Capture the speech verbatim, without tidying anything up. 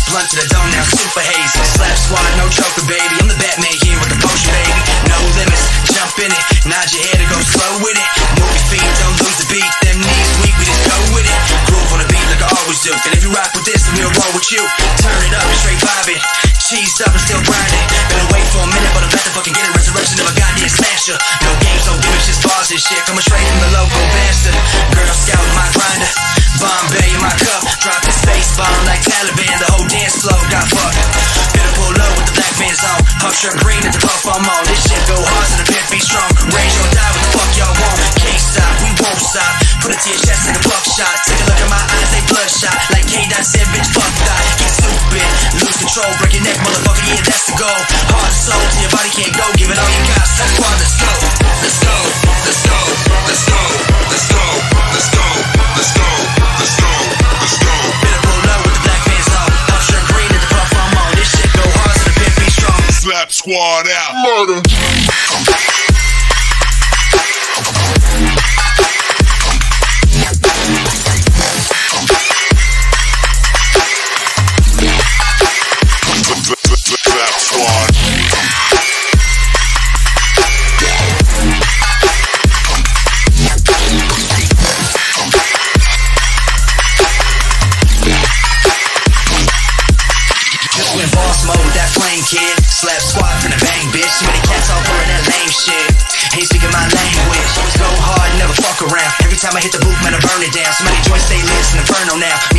Blunt to the dome now, super hazy. Slap squad, no choker, baby. I'm the Batman here with the potion, baby. No limits, jump in it. Nod your head and go slow with it. Move your feet, don't lose the beat. Them knees weak, we just go with it. Groove on the beat like I always do. And if you rock with this, then we'll roll with you. Turn it up and straight vibe it. Cheesed up and still grinding. Been away for a minute, but I'm about to fucking get it. Resurrection of a goddamn smasher. No games, no gimmicks, just bars and shit. Coming straight from the local bastard. Girl Scout, my grinder. Bombay in my cup. Drop the space bomb like Taliban. The whole dance floor got fucked. Better pull up with the black fans on. Huff shirt green at the puff I'm on. This shit go hard so the pimp be strong. Rage or die, what the fuck y'all want? Can't stop, we won't stop. Put it to your chest like a buckshot. Take a look at my eyes, they bloodshot. Like K-Dot said, bitch, fuck that. Get stupid, lose control, break your neck, motherfucker, yeah, that's the goal. Heart and soul till your body can't go. Give it all you got, so far, let's go. Let's go, let's go, let's go, let's go, let's go, let's go, let's go, let's go. Better pull up with the black fans on. Huff shirt green at the puff I'm on. This shit go hard so the pimp be strong. Slap squad out. Murder. Kid, slap squad from the bang, bitch. Too many cats all pulling that lame shit. Ain't speaking my language. Always go hard, never fuck around. Every time I hit the booth, man, I burn it down. So many joints stay lit, it's an inferno now.